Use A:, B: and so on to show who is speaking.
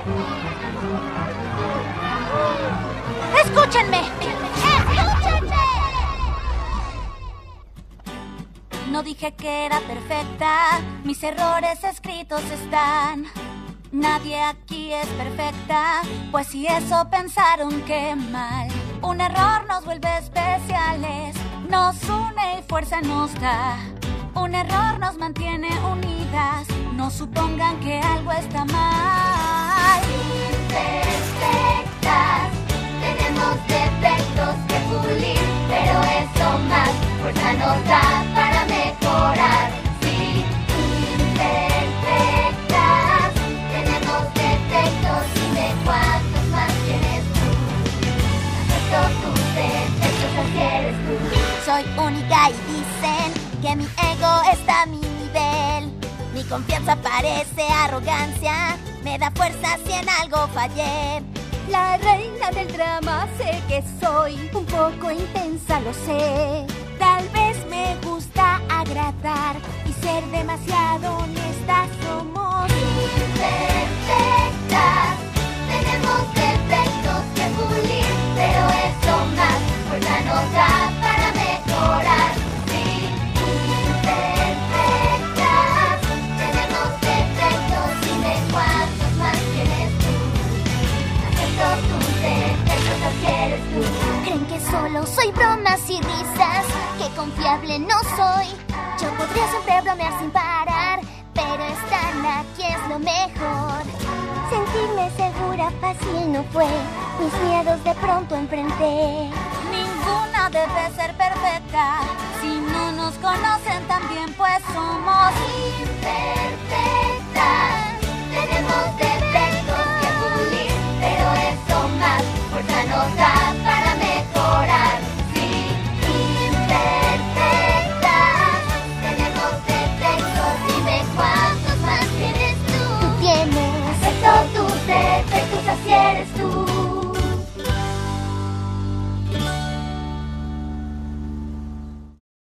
A: ¡Escúchenme! ¡Escúchenme! No dije que era perfecta, mis errores escritos están. Nadie aquí es perfecta, pues si eso pensaron, qué mal. Un error nos vuelve especiales, nos une y fuerza nos da. Un error nos mantiene unidas, no supongan que algo está mal. Imperfectas, tenemos defectos que pulir, pero eso más fuerza nos da para mejorar. Sí, imperfectas, tenemos defectos, dime cuántos más tienes tú. Acepto tus defectos, así eres tú. Soy única y dicen que mi ego está a mi nivel. Mi confianza parece arrogancia, me da fuerza si en algo fallé.
B: La reina del drama sé que soy, un poco intensa lo sé. Tal vez me gusta agradar y ser demasiado honesta. Somos
A: imperfectas, tenemos defectos que pulir, pero eso más fuerza nos da para mejorar. Sí, imperfectas, tenemos defectos, dime cuántos más tienes tú. Acepto tus defectos, así eres tú.
B: ¿Creen que solo soy bromas y risas? Que confiable no soy. Yo podría siempre bromear sin parar, pero estar aquí es lo mejor. Sentirme segura fácil no fue, mis miedos de pronto enfrenté.
A: Ninguna debe ser perfecta, si no nos conocen también pues somos imperfectas. Tenemos defectos que pulir, pero eso más fuerza nos da para mejorar. Sí, imperfectas, tenemos defectos, dime cuántos más tienes tú.
B: Tú tienes
A: Acepto tus defectos, así eres tú.